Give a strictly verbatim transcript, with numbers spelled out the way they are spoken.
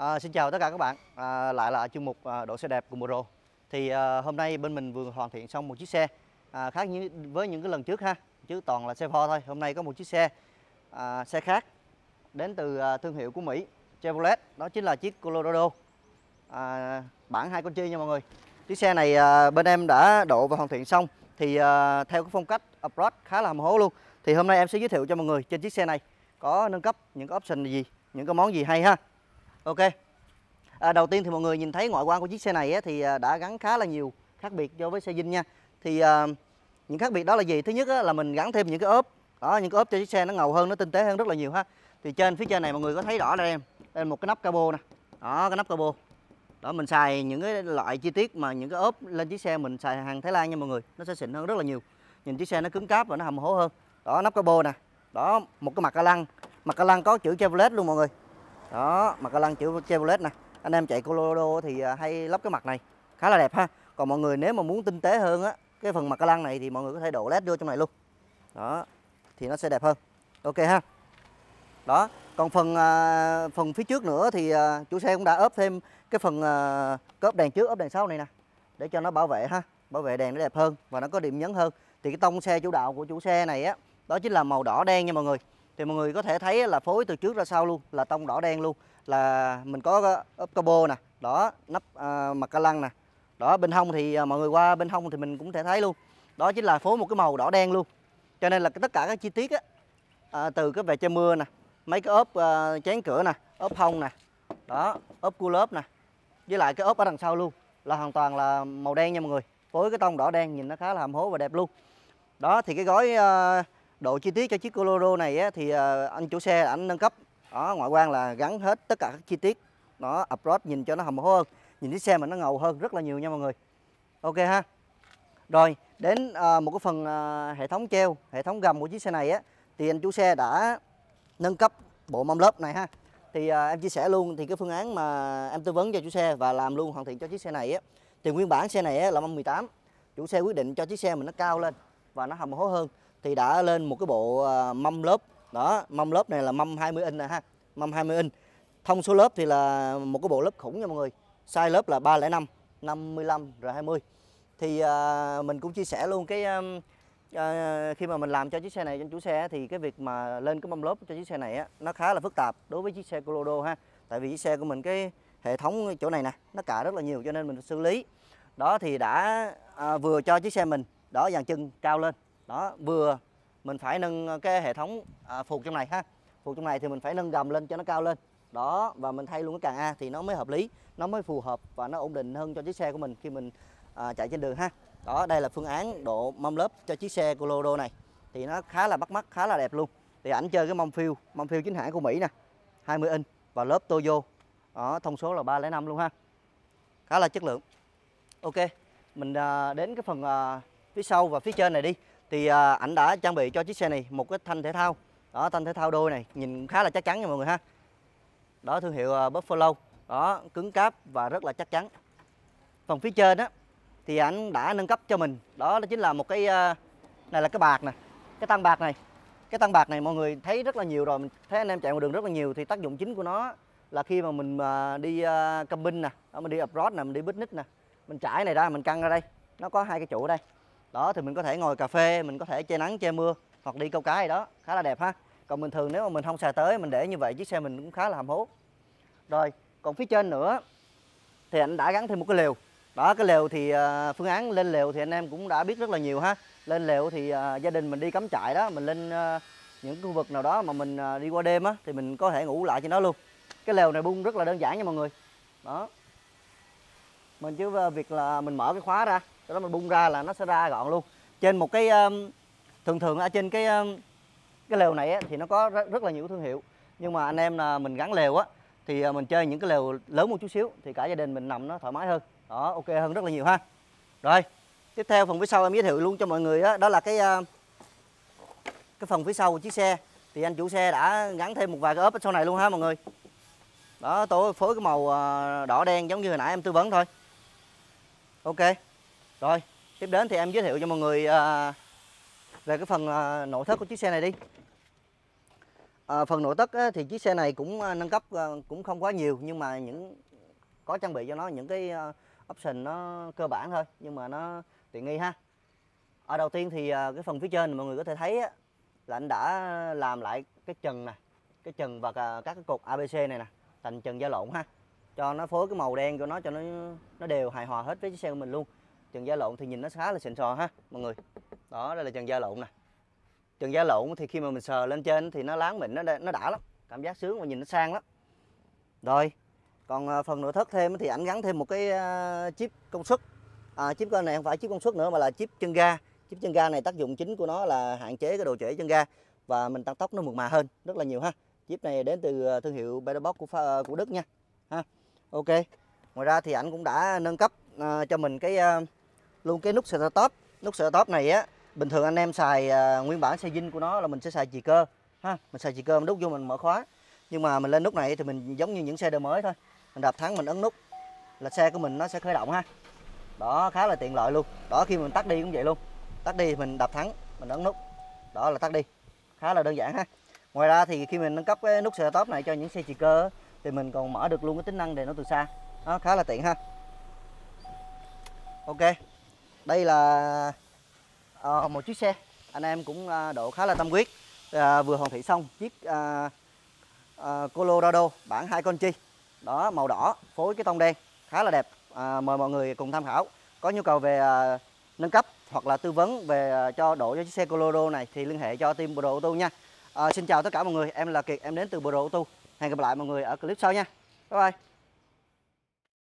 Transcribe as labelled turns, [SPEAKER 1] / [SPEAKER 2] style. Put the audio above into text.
[SPEAKER 1] À, xin chào tất cả các bạn, à, lại là chuyên mục à, độ xe đẹp của Muro. Thì à, hôm nay bên mình vừa hoàn thiện xong một chiếc xe à, khác như với những cái lần trước ha, chứ toàn là xe Ford thôi. Hôm nay có một chiếc xe à, xe khác đến từ à, thương hiệu của Mỹ Chevrolet, đó chính là chiếc Colorado à, bản hai con chi nha mọi người. Chiếc xe này à, bên em đã độ và hoàn thiện xong thì à, theo cái phong cách approach khá là hầm hố luôn. Thì hôm nay em sẽ giới thiệu cho mọi người trên chiếc xe này có nâng cấp những cái option gì, những cái món gì hay ha. Ok. À, đầu tiên thì mọi người nhìn thấy ngoại quan của chiếc xe này á, thì à, đã gắn khá là nhiều khác biệt so với xe zin nha. Thì à, những khác biệt đó là gì? Thứ nhất á, là mình gắn thêm những cái ốp. Đó, những cái ốp cho chiếc xe nó ngầu hơn, nó tinh tế hơn rất là nhiều ha. Thì trên phía trên này mọi người có thấy rõ đây em. Đây là một cái nắp cabo nè. Đó, cái nắp cabo. Đó, mình xài những cái loại chi tiết mà những cái ốp lên chiếc xe mình xài hàng Thái Lan nha mọi người. Nó sẽ xịn hơn rất là nhiều. Nhìn chiếc xe nó cứng cáp và nó hầm hố hơn. Đó, nắp cabo nè. Đó, một cái mặt ca lăng. Mặt ca lăng có chữ Chevrolet luôn mọi người. Đó, mặt ca lăng chữ Chevrolet nè. Anh em chạy Colorado thì hay lắp cái mặt này, khá là đẹp ha. Còn mọi người nếu mà muốn tinh tế hơn á, cái phần mặt ca lăng này thì mọi người có thể đổ led vô trong này luôn. Đó, thì nó sẽ đẹp hơn. Ok ha. Đó, còn phần à, phần phía trước nữa thì à, chủ xe cũng đã ốp thêm cái phần à, cốp đèn trước, ốp đèn sau này nè, để cho nó bảo vệ ha, bảo vệ đèn nó đẹp hơn và nó có điểm nhấn hơn. Thì cái tông xe chủ đạo của chủ xe này á, đó chính là màu đỏ đen nha mọi người. Thì mọi người có thể thấy là phối từ trước ra sau luôn là tông đỏ đen luôn, là mình có ốp cabo nè, đó nắp à, mặt ca lăng nè, đó bên hông thì à, mọi người qua bên hông thì mình cũng thể thấy luôn, đó chính là phối một cái màu đỏ đen luôn. Cho nên là tất cả các chi tiết á, à, từ cái vệt che mưa nè, mấy cái ốp à, chén cửa nè, ốp hông nè, đó ốp cua lớp nè, với lại cái ốp ở đằng sau luôn là hoàn toàn là màu đen nha mọi người, phối cái tông đỏ đen nhìn nó khá là hầm hố và đẹp luôn. Đó thì cái gói à, độ chi tiết cho chiếc Colorado này á, thì à, anh chủ xe ảnh nâng cấp. Đó, ngoại quan là gắn hết tất cả các chi tiết, nó approach nhìn cho nó hầm hố hơn, nhìn chiếc xe mà nó ngầu hơn rất là nhiều nha mọi người. Ok ha. Rồi đến à, một cái phần à, hệ thống treo, hệ thống gầm của chiếc xe này á, thì anh chủ xe đã nâng cấp bộ mâm lớp này ha. Thì à, em chia sẻ luôn, thì cái phương án mà em tư vấn cho chủ xe và làm luôn hoàn thiện cho chiếc xe này á, thì nguyên bản xe này á, là mâm mười tám, chủ xe quyết định cho chiếc xe mình nó cao lên và nó hầm hố hơn, thì đã lên một cái bộ à, mâm lớp. Đó, mâm lớp này là mâm hai mươi inch nè ha, mâm hai mươi inch. Thông số lớp thì là một cái bộ lớp khủng nha mọi người, size lớp là ba không năm, năm mươi lăm, R hai mươi. Thì à, mình cũng chia sẻ luôn cái um, à, khi mà mình làm cho chiếc xe này cho chủ xe thì cái việc mà lên cái mâm lốp cho chiếc xe này á, nó khá là phức tạp đối với chiếc xe Colorado ha. Tại vì chiếc xe của mình cái hệ thống chỗ này nè nó cạ rất là nhiều, cho nên mình xử lý. Đó thì đã à, vừa cho chiếc xe mình đó dàn chân cao lên, đó vừa mình phải nâng cái hệ thống à, phuộc trong này ha. Phuộc trong này thì mình phải nâng gầm lên cho nó cao lên. Đó, và mình thay luôn cái càng A thì nó mới hợp lý, nó mới phù hợp và nó ổn định hơn cho chiếc xe của mình khi mình à, chạy trên đường ha. Đó, đây là phương án độ mâm lớp cho chiếc xe Colorado này, thì nó khá là bắt mắt, khá là đẹp luôn. Thì ảnh chơi cái mâm phiêu, mâm phiêu chính hãng của Mỹ nè, hai mươi inch và lớp Toyo. Đó, thông số là ba không năm luôn ha, khá là chất lượng. Ok, mình à, đến cái phần à, phía sau và phía trên này đi. Thì à, ảnh đã trang bị cho chiếc xe này một cái thanh thể thao. Đó, thanh thể thao đôi này nhìn khá là chắc chắn nha mọi người ha. Đó, thương hiệu uh, Buffalo. Đó, cứng cáp và rất là chắc chắn. Phần phía trên á thì anh đã nâng cấp cho mình, đó, đó chính là một cái uh, này là cái bạc nè, cái tăng bạc này. Cái tăng bạc này mọi người thấy rất là nhiều rồi, mình thấy anh em chạy ngoài đường rất là nhiều. Thì tác dụng chính của nó là khi mà mình uh, đi uh, camping nè, đó, mình đi off-road nè, mình đi picnic nè, mình trải này ra, mình căng ra đây, nó có hai cái trụ ở đây. Đó thì mình có thể ngồi cà phê, mình có thể che nắng che mưa hoặc đi câu cá gì đó, khá là đẹp ha. Còn bình thường nếu mà mình không xài tới, mình để như vậy chiếc xe mình cũng khá là hầm hố. Rồi, còn phía trên nữa thì anh đã gắn thêm một cái lều. Đó, cái lều thì uh, phương án lên lều thì anh em cũng đã biết rất là nhiều ha. Lên lều thì uh, gia đình mình đi cắm trại đó, mình lên uh, những khu vực nào đó mà mình uh, đi qua đêm á, thì mình có thể ngủ lại trên đó luôn. Cái lều này bung rất là đơn giản nha mọi người. Đó, mình chỉ việc là mình mở cái khóa ra, sau đó mình bung ra là nó sẽ ra gọn luôn. Trên một cái um, thường thường ở trên cái um, cái lều này á, thì nó có rất, rất là nhiều thương hiệu. Nhưng mà anh em là mình gắn lều á, thì mình chơi những cái lều lớn một chút xíu thì cả gia đình mình nằm nó thoải mái hơn. Đó, ok hơn rất là nhiều ha. Rồi, tiếp theo phần phía sau em giới thiệu luôn cho mọi người đó, đó là cái cái phần phía sau của chiếc xe. Thì anh chủ xe đã gắn thêm một vài cái ốp ở sau này luôn ha mọi người. Đó, tôi phối cái màu đỏ đen giống như hồi nãy em tư vấn thôi. Ok. Rồi, tiếp đến thì em giới thiệu cho mọi người về cái phần nội thất của chiếc xe này đi. À, phần nội thất á, thì chiếc xe này cũng nâng cấp cũng không quá nhiều, nhưng mà những có trang bị cho nó những cái option nó cơ bản thôi, nhưng mà nó tiện nghi ha. Ở đầu tiên thì cái phần phía trên mọi người có thể thấy á, là anh đã làm lại cái trần nè, cái trần và các cái cột a bê xê này nè thành trần da lộn ha, cho nó phối cái màu đen cho nó cho nó nó đều hài hòa hết với chiếc xe của mình luôn. Trần da lộn thì nhìn nó khá là xịn sò ha mọi người. Đó, đây là trần da lộn nè. Trần da lộn thì khi mà mình sờ lên trên thì nó láng mịn, nó nó đã lắm, cảm giác sướng và nhìn nó sang lắm. Rồi, còn phần nội thất thêm thì ảnh gắn thêm một cái chip công suất. À, chip con này không phải chip công suất nữa mà là chip chân ga. Chip chân ga này tác dụng chính của nó là hạn chế cái độ trễ chân ga và mình tăng tốc nó mượt mà hơn rất là nhiều ha. Chip này đến từ thương hiệu Peterbox của của Đức nha. Ha. Ok. Ngoài ra thì ảnh cũng đã nâng cấp uh, cho mình cái uh, luôn cái nút start top. Nút start top này á, bình thường anh em xài uh, nguyên bản xe zin của nó là mình sẽ xài chì cơ ha, mình xài chì cơ mình đút vô mình mở khóa. Nhưng mà mình lên nút này thì mình giống như những xe đời mới thôi. Mình đạp thắng mình ấn nút là xe của mình nó sẽ khởi động ha. Đó, khá là tiện lợi luôn. Đó, khi mình tắt đi cũng vậy luôn. Tắt đi thì mình đạp thắng, mình ấn nút. Đó là tắt đi. Khá là đơn giản ha. Ngoài ra thì khi mình nâng cấp cái nút start top này cho những xe chì cơ thì mình còn mở được luôn cái tính năng đèn nó từ xa. Đó, khá là tiện ha. Ok. Đây là uh, một chiếc xe anh em cũng uh, độ khá là tâm huyết. Uh, vừa hoàn thiện xong chiếc uh, uh, Colorado bản hai con chi. Đó, màu đỏ phối cái tông đen khá là đẹp. À, mời mọi người cùng tham khảo. Có nhu cầu về à, nâng cấp hoặc là tư vấn về à, cho độ cho chiếc xe Colorado này thì liên hệ cho team Pro Auto nha. À, xin chào tất cả mọi người, em là Kiệt, em đến từ Pro Auto. Hẹn gặp lại mọi người ở clip sau nha. Bye bye.